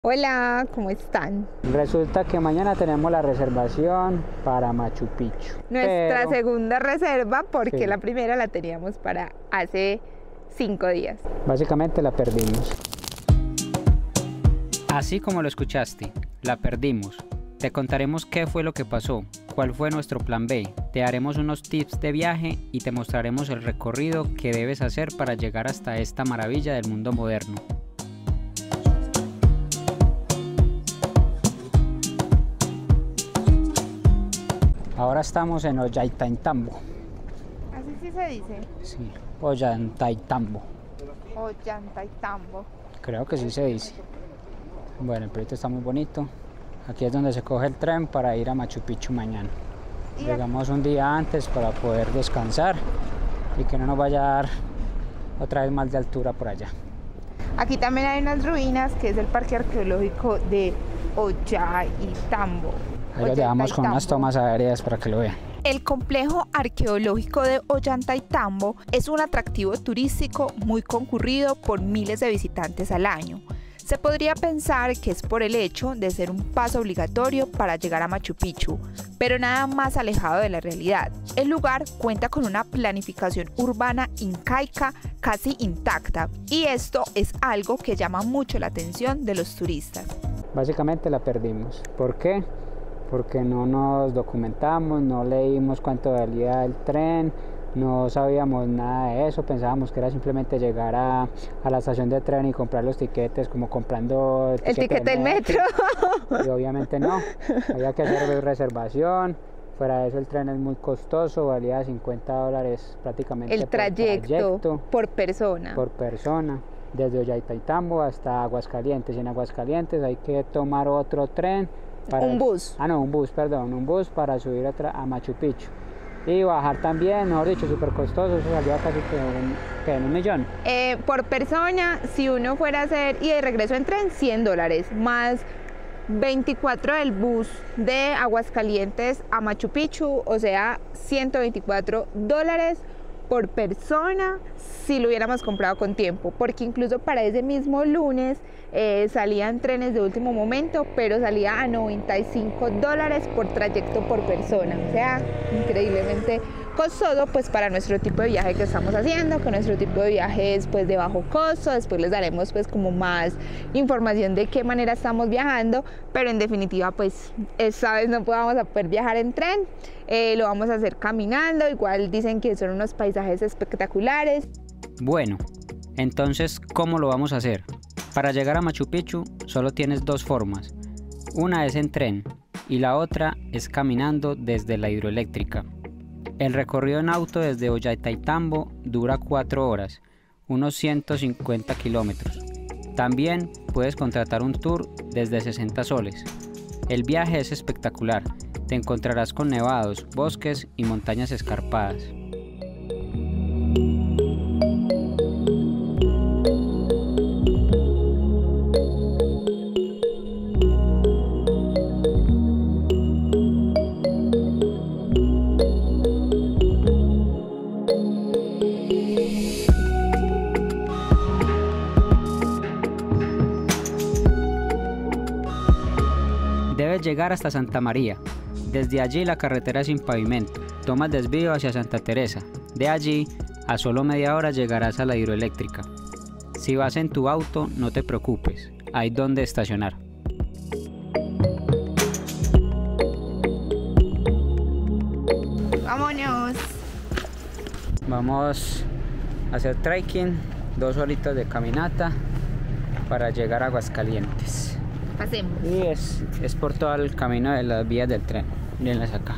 Hola, ¿cómo están? Resulta que mañana tenemos la reservación para Machu Picchu. Nuestra segunda reserva, porque Sí. la primera la teníamos para hace 5 días. Básicamente la perdimos. Así como lo escuchaste, la perdimos. Te contaremos qué fue lo que pasó, cuál fue nuestro plan B, te daremos unos tips de viaje y te mostraremos el recorrido que debes hacer para llegar hasta esta maravilla del mundo moderno. Ahora estamos en Ollantaytambo. Así sí se dice. Sí, Ollantaytambo. Ollantaytambo. Creo que sí se dice. Bueno, el proyecto está muy bonito. Aquí es donde se coge el tren para ir a Machu Picchu mañana. Llegamos un día antes para poder descansar y que no nos vaya a dar otra vez mal de altura por allá. Aquí también hay unas ruinas, que es el parque arqueológico de Ollantaytambo. Ahí lo llevamos con unas tomas aéreas para que lo vean. El complejo arqueológico de Ollantaytambo es un atractivo turístico muy concurrido por miles de visitantes al año. Se podría pensar que es por el hecho de ser un paso obligatorio para llegar a Machu Picchu, pero nada más alejado de la realidad. El lugar cuenta con una planificación urbana incaica casi intacta, y esto es algo que llama mucho la atención de los turistas. Básicamente la perdimos. ¿Por qué? Porque no nos documentamos, no leímos cuánto valía el tren, no sabíamos nada de eso, pensábamos que era simplemente llegar a la estación de tren y comprar los tiquetes, como comprando el tiquete del metro. Y obviamente no, había que hacer reservación. Fuera de eso, el tren es muy costoso, valía $50 prácticamente El trayecto por persona. Por persona, desde Ollantaytambo hasta Aguascalientes. Y en Aguascalientes hay que tomar otro tren. Un bus. Un bus para subir a Machu Picchu. Y bajar también, mejor dicho, súper costoso, eso salió casi que en $1 millón. Por persona, si uno fuera a hacer y de regreso en tren, $100, más 24 del bus de Aguascalientes a Machu Picchu, o sea, $124 por persona si lo hubiéramos comprado con tiempo, porque incluso para ese mismo lunes salían trenes de último momento, pero salía a $95 por trayecto por persona, o sea, increíblemente costoso pues para nuestro tipo de viaje que estamos haciendo, que nuestro tipo de viaje es pues de bajo costo. Después les daremos pues como más información de qué manera estamos viajando, pero en definitiva pues esta vez no vamos a poder viajar en tren, lo vamos a hacer caminando. Igual dicen que son unos paisajes espectaculares. Bueno, entonces, ¿cómo lo vamos a hacer? Para llegar a Machu Picchu solo tienes dos formas. Una es en tren y la otra es caminando desde la hidroeléctrica. El recorrido en auto desde Ollantaytambo dura 4 horas, unos 150 kilómetros. También puedes contratar un tour desde 60 soles. El viaje es espectacular, te encontrarás con nevados, bosques y montañas escarpadas. Debes llegar hasta Santa María. Desde allí la carretera es sin pavimento. Toma el desvío hacia Santa Teresa. De allí, a solo media hora llegarás a la hidroeléctrica. Si vas en tu auto, no te preocupes, hay donde estacionar. Vámonos. Vamos a hacer trekking, 2 horitas de caminata para llegar a Aguascalientes. Pasemos. Y es por todo el camino de las vías del tren. Mírenlas acá.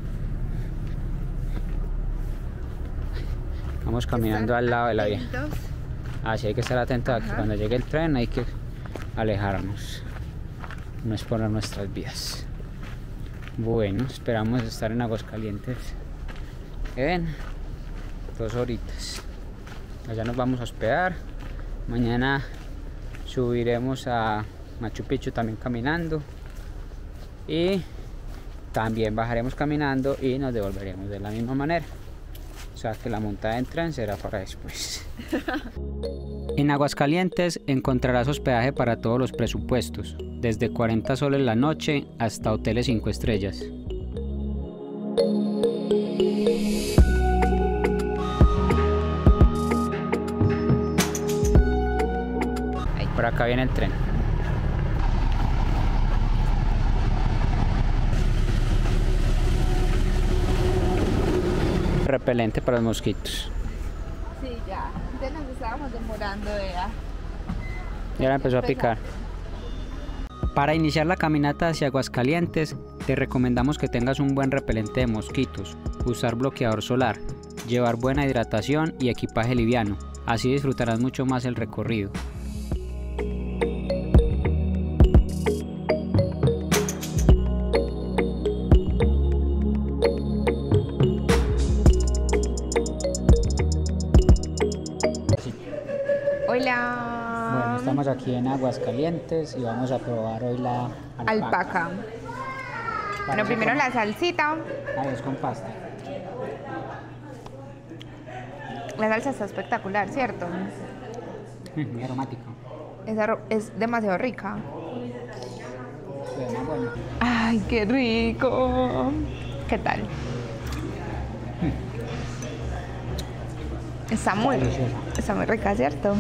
Vamos caminando al lado de la vía. Así hay que estar atentos a que cuando llegue el tren hay que alejarnos, no exponer nuestras vidas. Bueno, esperamos estar en Aguascalientes. Ven, 2 horitas. Allá nos vamos a hospedar. Mañana subiremos a Machu Picchu también caminando. Y también bajaremos caminando y nos devolveremos de la misma manera. O sea que la montada en tren será para después. En Aguascalientes encontrarás hospedaje para todos los presupuestos, desde 40 soles la noche hasta hoteles 5 estrellas. Por acá viene el tren. Repelente para los mosquitos. Sí, ya. Ya nos estábamos demorando, vea. Y ahora empezó a picar. Para iniciar la caminata hacia Aguascalientes, te recomendamos que tengas un buen repelente de mosquitos, usar bloqueador solar, llevar buena hidratación y equipaje liviano. Así disfrutarás mucho más el recorrido. Hola. Bueno, estamos aquí en Aguascalientes y vamos a probar hoy la Alpaca. Bueno, primero la salsita. Ah, es con pasta. La salsa está espectacular, ¿cierto? Muy aromático. Es demasiado rica. Suena bueno. Ay, qué rico. ¿Qué tal? Está muy rica, ¿cierto?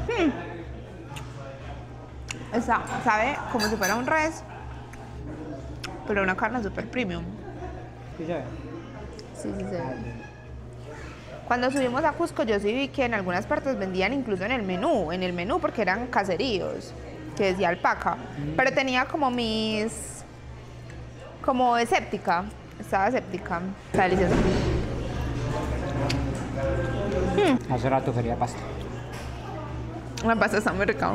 Sabe como si fuera un res, pero una carne super premium. ¿Sí se ve? Sí, sí, sí. Cuando subimos a Cusco, yo sí vi que en algunas partes vendían incluso en el menú porque eran caseríos, que decía alpaca, pero tenía como como escéptica, estaba escéptica. Está delicioso. Hace rato quería pasta. La pasta está muy rica.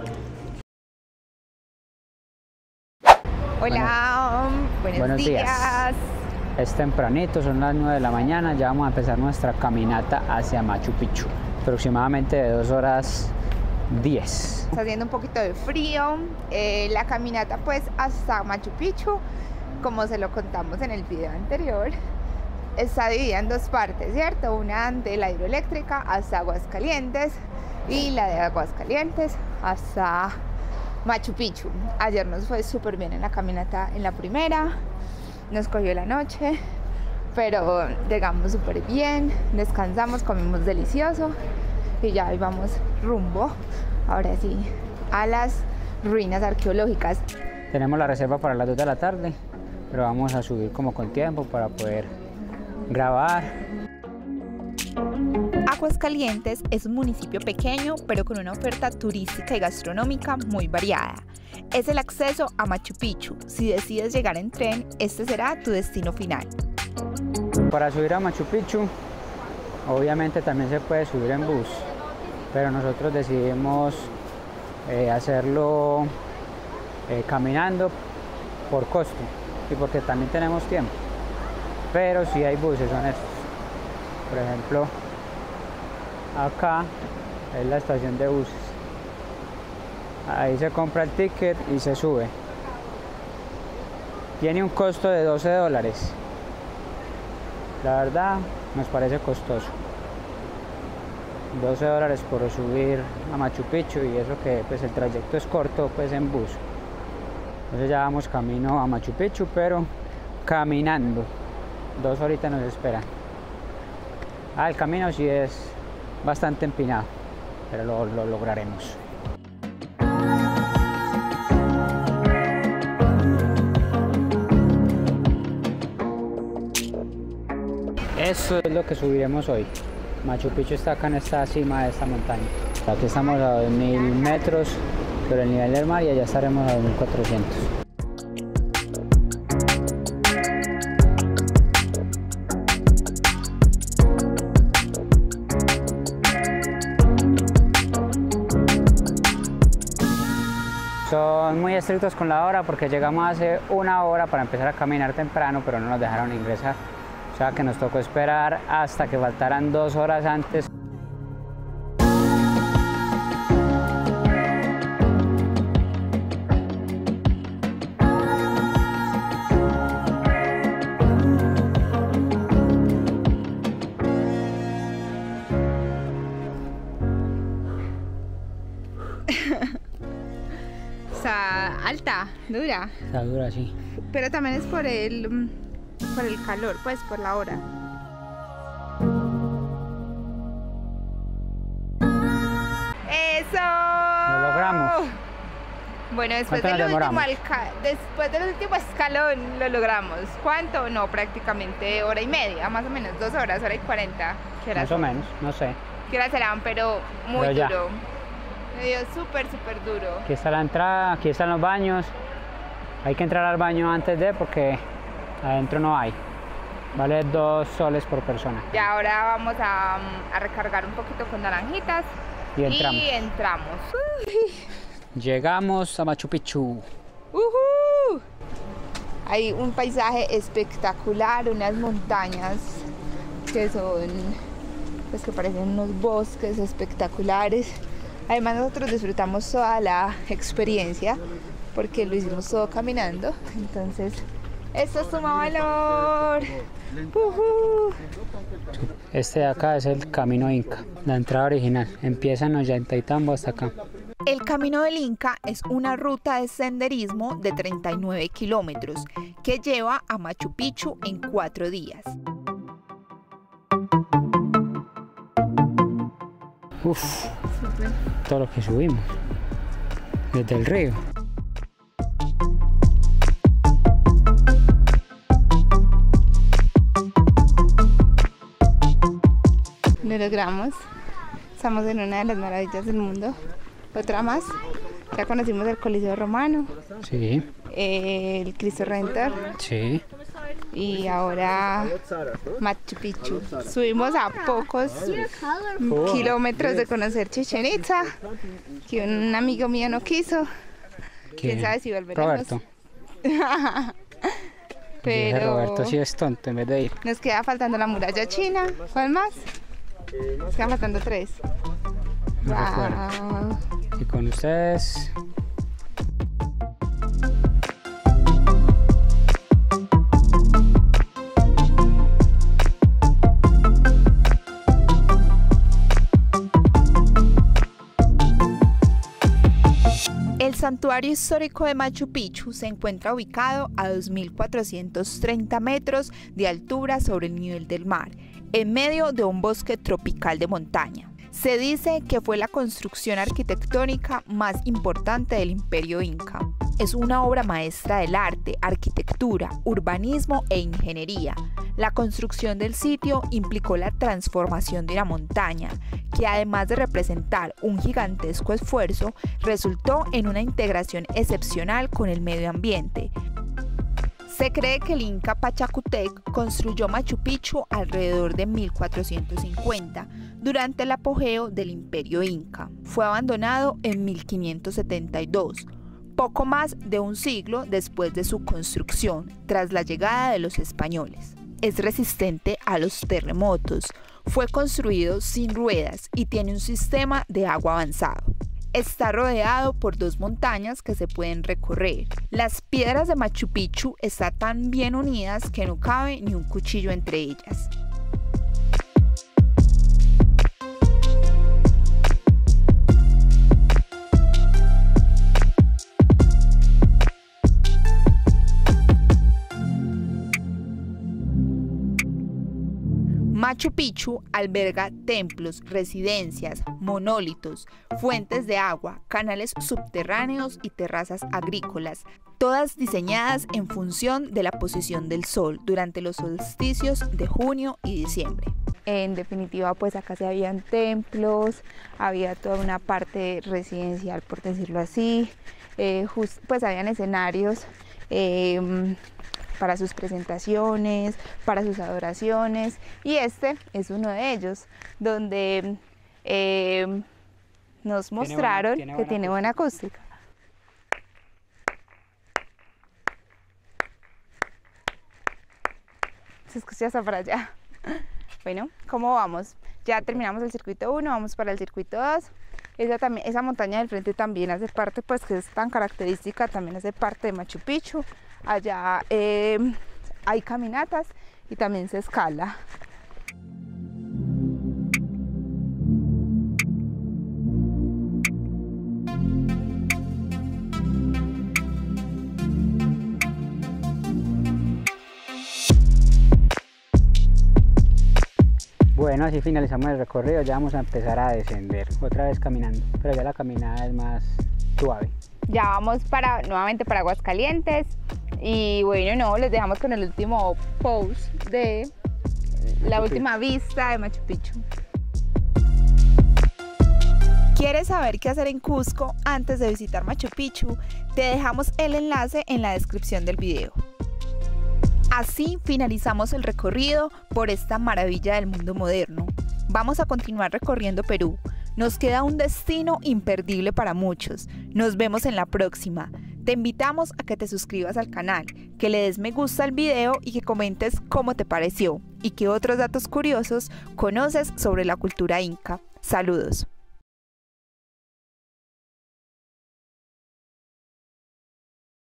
Hola, buenos días. Es tempranito, son las 9 de la mañana, ya vamos a empezar nuestra caminata hacia Machu Picchu. Aproximadamente de 2 horas 10. Está haciendo un poquito de frío. La caminata pues hasta Machu Picchu, como se lo contamos en el video anterior, está dividida en dos partes, ¿cierto? Una de la hidroeléctrica hasta Aguascalientes y la de Aguascalientes hasta Machu Picchu. Ayer nos fue súper bien en la caminata en la primera, nos cogió la noche, pero llegamos súper bien, descansamos, comimos delicioso y ya íbamos rumbo, ahora sí, a las ruinas arqueológicas. Tenemos la reserva para las 2 de la tarde, pero vamos a subir como con tiempo para poder grabar. Aguascalientes es un municipio pequeño, pero con una oferta turística y gastronómica muy variada. Es el acceso a Machu Picchu. Si decides llegar en tren, este será tu destino final. Para subir a Machu Picchu, obviamente también se puede subir en bus, pero nosotros decidimos hacerlo caminando por costo y porque también tenemos tiempo. Pero sí hay buses, son estos. Por ejemplo, acá es la estación de buses. Ahí se compra el ticket y se sube. Tiene un costo de $12. La verdad nos parece costoso. $12 por subir a Machu Picchu, y eso que pues el trayecto es corto pues en bus. Entonces ya vamos camino a Machu Picchu, pero caminando. 2 horitas nos esperan. El camino sí es bastante empinado, pero lo lograremos. Eso es lo que subiremos hoy. Machu Picchu está acá en esta cima de esta montaña. Aquí estamos a 2000 metros sobre el nivel del mar y allá estaremos a 2400. Son muy estrictos con la hora porque llegamos hace 1 hora para empezar a caminar temprano, pero no nos dejaron ingresar. O sea que nos tocó esperar hasta que faltaran 2 horas antes. alta, dura. Está dura, sí. Pero también es por el calor, pues por la hora. ¡Eso! Lo logramos. Bueno, después ¿Cuánto nos demoramos? después del último escalón lo logramos. ¿Cuánto? No, prácticamente hora y media, más o menos, 2 horas, hora y 40. ¿Qué horas Más o menos, no sé. ¿Qué horas serán? Pero muy Pero ya. duro. Me dio súper duro. Aquí está la entrada, aquí están los baños. Hay que entrar al baño antes de porque adentro no hay. Vale 2 soles por persona. Ya ahora vamos a recargar un poquito con naranjitas. Y entramos. Llegamos a Machu Picchu. Hay un paisaje espectacular, unas montañas que son, pues que parecen unos bosques espectaculares. Además nosotros disfrutamos toda la experiencia porque lo hicimos todo caminando, entonces esto suma valor. Este de acá es el Camino Inca, la entrada original. Empieza en Ollantaytambo hasta acá. El Camino del Inca es una ruta de senderismo de 39 kilómetros que lleva a Machu Picchu en 4 días. Uf, todo lo que subimos desde el río. Lo logramos. Estamos en una de las maravillas del mundo. Otra más. Ya conocimos el Coliseo Romano, Sí, el Cristo Redentor sí. y ahora Machu Picchu. Subimos a pocos kilómetros de conocer Chichén Itzá, que un amigo mío no quiso. ¿Quién sabe si volveremos? Roberto. Pero Roberto sí es tonto en vez de ir. nos queda faltando la muralla china. ¿Cuál más? Nos quedan faltando 3. No recuerdo. Y con ustedes. El santuario histórico de Machu Picchu se encuentra ubicado a 2.430 metros de altura sobre el nivel del mar, en medio de un bosque tropical de montaña. Se dice que fue la construcción arquitectónica más importante del Imperio Inca. Es una obra maestra del arte, arquitectura, urbanismo e ingeniería. La construcción del sitio implicó la transformación de una montaña, que además de representar un gigantesco esfuerzo, resultó en una integración excepcional con el medio ambiente. Se cree que el Inca Pachacútec construyó Machu Picchu alrededor de 1450, durante el apogeo del Imperio Inca. Fue abandonado en 1572, poco más de un siglo después de su construcción, tras la llegada de los españoles. Es resistente a los terremotos, fue construido sin ruedas y tiene un sistema de agua avanzado. Está rodeado por 2 montañas que se pueden recorrer. Las piedras de Machu Picchu están tan bien unidas que no cabe ni un cuchillo entre ellas. Machu Picchu alberga templos, residencias, monolitos, fuentes de agua, canales subterráneos y terrazas agrícolas, todas diseñadas en función de la posición del sol durante los solsticios de junio y diciembre. En definitiva, pues acá se habían templos, había toda una parte residencial, por decirlo así, pues habían escenarios para sus presentaciones, para sus adoraciones, y este es uno de ellos, donde nos mostraron que tiene buena acústica. Se escucha hasta para allá. Bueno, ¿cómo vamos? Ya terminamos el circuito 1, vamos para el circuito 2. Esa montaña del frente también hace parte, pues que es tan característica, también hace parte de Machu Picchu. Allá hay caminatas y también se escala. Bueno, así finalizamos el recorrido, ya vamos a empezar a descender, otra vez caminando, pero ya la caminada es más suave. Ya vamos nuevamente para Aguascalientes y bueno, no, les dejamos con el último post de la última vista de Machu Picchu. ¿Quieres saber qué hacer en Cusco antes de visitar Machu Picchu? Te dejamos el enlace en la descripción del video. Así finalizamos el recorrido por esta maravilla del mundo moderno. Vamos a continuar recorriendo Perú. Nos queda un destino imperdible para muchos. Nos vemos en la próxima. Te invitamos a que te suscribas al canal, que le des me gusta al video y que comentes cómo te pareció y qué otros datos curiosos conoces sobre la cultura inca. Saludos.